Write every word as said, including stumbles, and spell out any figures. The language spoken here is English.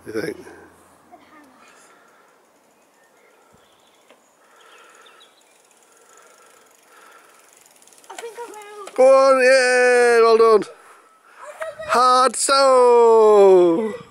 You think? I think I'm going to Go on, yeah, well done. Hard so.